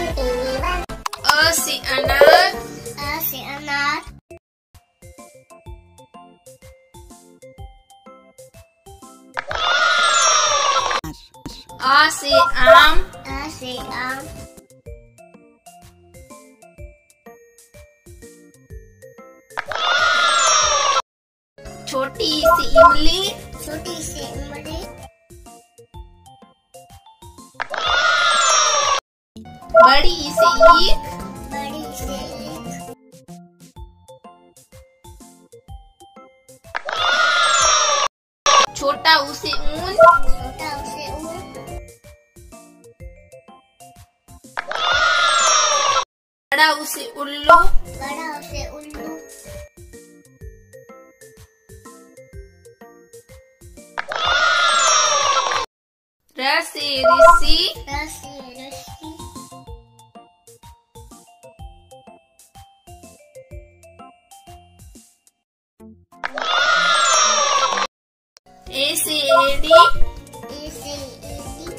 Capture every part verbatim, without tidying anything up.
अ से अनार, अ से अनार। आ से आम, आ से आम। छोटी सी इमली, छोटी सी इमली। बड़ी सी ईख, बड़ी सी ईख। छोटा उसे ऊन, छोटा उसे ऊन। बड़ा उसे उल्लू, बड़ा उसे उल्लू। र से ऋषि, र से रस्सी। ए से एड़ी, ए से एड़ी।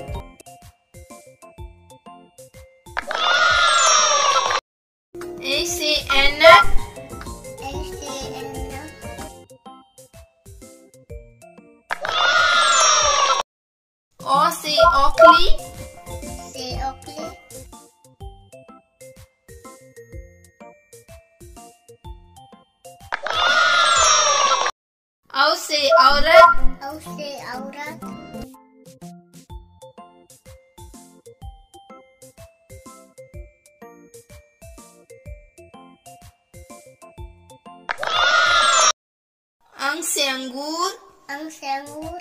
ए से ऐनक, ए से ऐनक। ओ से औखली, से औखली। औ से औरत, औ से औरत। अंग से अंगूर, अंग से अंगूर।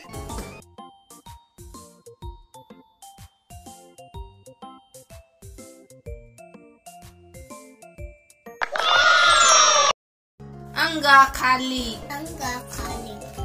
अंगा खाली, अंगा खाली।